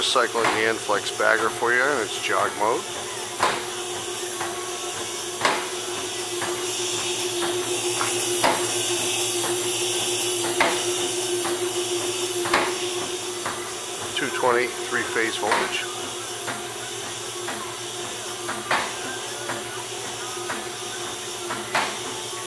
just cycling the Enflex bagger for you in its jog mode. .220 3-phase voltage.